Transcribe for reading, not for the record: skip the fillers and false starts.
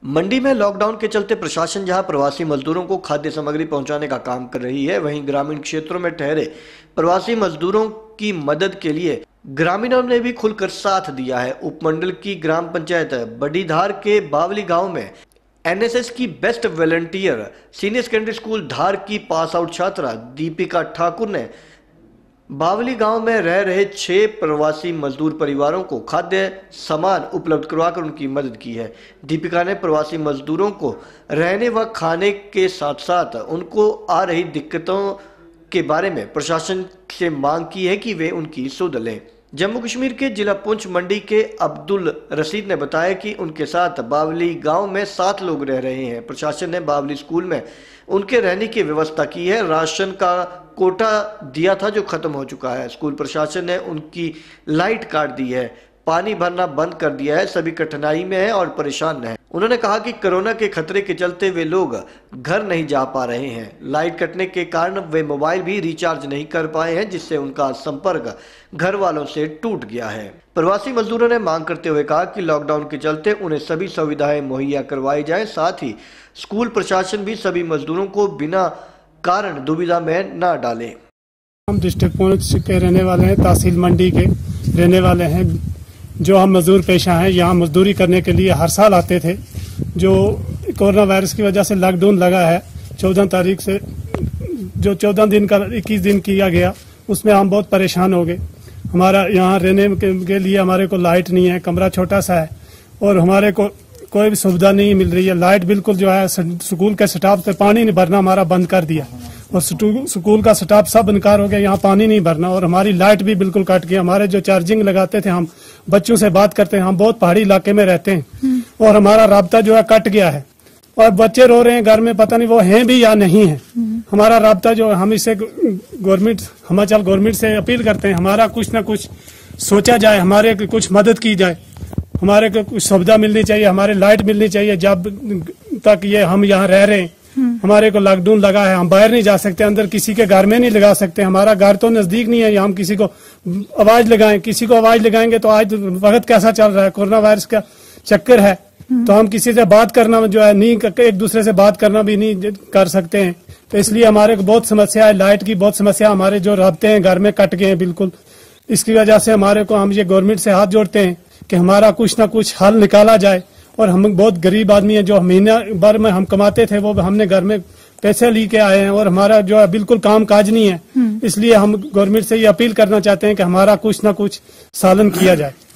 मंडी में लॉकडाउन के चलते प्रशासन जहां प्रवासी मजदूरों को खाद्य सामग्री पहुंचाने का काम कर रही है, वहीं ग्रामीण क्षेत्रों में ठहरे प्रवासी मजदूरों की मदद के लिए ग्रामीणों ने भी खुलकर साथ दिया है। उपमंडल की ग्राम पंचायत बडीधार के बावली गांव में एनएसएस की best volunteer senior secondary school Dhar की पास आउट छात्रा दीपिका ठाकुर ने बावली गांव में रह रहे 6 प्रवासी मजदूर परिवारों को खाद्य सामान उपलब्ध करवाकर उनकी मदद की है। दीपिका ने प्रवासी मजदूरों को रहने व खाने के साथ साथ उनको आ रही दिक्कतों के बारे में प्रशासन से मांग की है कि वे उनकी सुध लें। जम्मू कश्मीर के जिला पुंछ मंडी के अब्दुल रशीद ने बताया कि उनके साथ बावली गांव में 7 लोग रह रहे हैं। प्रशासन ने बावली स्कूल में उनके रहने की व्यवस्था की है। राशन का कोटा दिया था जो खत्म हो चुका है। स्कूल प्रशासन ने उनकी लाइट काट दी है, पानी भरना बंद कर दिया है। सभी कठिनाई में है और परेशान है। उन्होंने कहा कि कोरोना के खतरे के चलते वे लोग घर नहीं जा पा रहे हैं। लाइट कटने के कारण वे मोबाइल भी रिचार्ज नहीं कर पाए हैं, जिससे उनका संपर्क घर वालों से टूट गया है। प्रवासी मजदूरों ने मांग करते हुए कहा कि लॉकडाउन के चलते उन्हें सभी सुविधाएं मुहैया करवाई जाए। साथ ही स्कूल प्रशासन भी सभी मजदूरों को बिना कारण दुविधा में न डाले। हम डिस्ट्रिक्ट पुंछ के रहने वाले हैं, तहसील मंडी के रहने वाले हैं। जो हम मजदूर पेशा हैं, यहाँ मजदूरी करने के लिए हर साल आते थे। जो कोरोना वायरस की वजह से लॉकडाउन लगा है 14 तारीख से, जो 14 दिन का 21 दिन किया गया, उसमें हम बहुत परेशान हो गए। हमारा यहाँ रहने के लिए हमारे को लाइट नहीं है, कमरा छोटा सा है और हमारे को कोई भी सुविधा नहीं मिल रही है। लाइट बिल्कुल जो है स्कूल के स्टाफ से पानी नहीं भरना हमारा बंद कर दिया और स्कूल का स्टाफ सब इनकार हो गया, यहाँ पानी नहीं भरना। और हमारी लाइट भी बिल्कुल कट गई। हमारे जो चार्जिंग लगाते थे, हम बच्चों से बात करते हैं, हम बहुत पहाड़ी इलाके में रहते हैं और हमारा राब्ता जो है कट गया है और बच्चे रो रहे हैं घर में, पता नहीं वो हैं भी या नहीं है। हमारा राब्ता जो हम इसे गवर्नमेंट से अपील करते हैं, हमारा कुछ न कुछ सोचा जाए, हमारे कुछ मदद की जाए, हमारे को कुछ सुविधा मिलनी चाहिए, हमारे लाइट मिलनी चाहिए। जब तक ये हम यहाँ रह रहे हैं, हमारे को लॉकडाउन लगा है, हम बाहर नहीं जा सकते, अंदर किसी के घर में नहीं लगा सकते। हमारा घर तो नजदीक नहीं है, हम किसी को आवाज लगाएं, किसी को आवाज लगाएंगे तो आज वक्त कैसा चल रहा है, कोरोना वायरस का चक्कर है, तो हम किसी से बात करना जो है नहीं, एक दूसरे से बात करना भी नहीं कर सकते हैं। तो इसलिए हमारे को बहुत समस्या है, लाइट की बहुत समस्या, हमारे जो राब्ते हैं घर में कट गए हैं बिल्कुल। इसकी वजह से हमारे को, हम ये गवर्नमेंट से हाथ जोड़ते हैं कि हमारा कुछ ना कुछ हल निकाला जाए। और हम बहुत गरीब आदमी हैं, जो महीना भर में हम कमाते थे वो हमने घर में पैसे लेके आए हैं और हमारा जो है बिल्कुल काम काज नहीं है। इसलिए हम गवर्नमेंट से ये अपील करना चाहते हैं कि हमारा कुछ ना कुछ सालन किया जाए।